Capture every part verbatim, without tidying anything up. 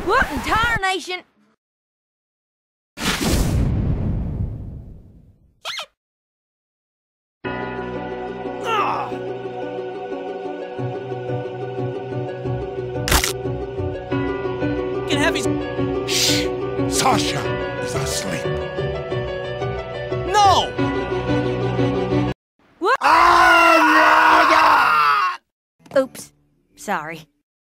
What in tarnation? Can have his. Shh! Sasha is asleep. No! What? Ah! Oops. Sorry.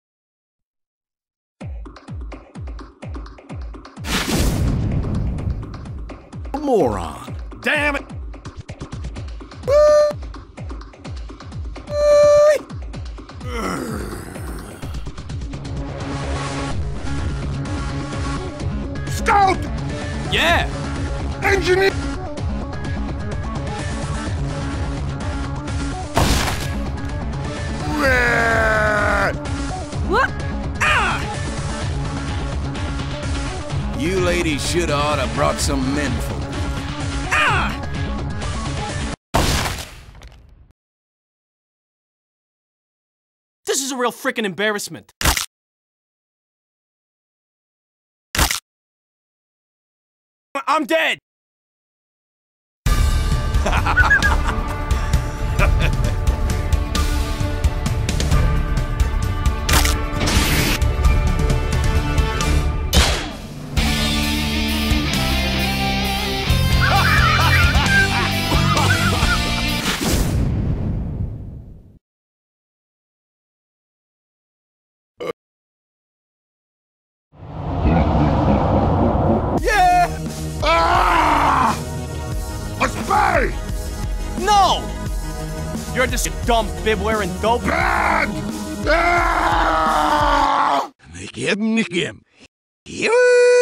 Moron. Damn it! Scout! Yeah! Engineer! What? You ladies should ought to brought some men for me. This is a real frickin' embarrassment. I'm dead! Yeah! Ah! A spy! No! You're just a dumb bib-wearing dope. Bad! Ah! Nick him, nick him. You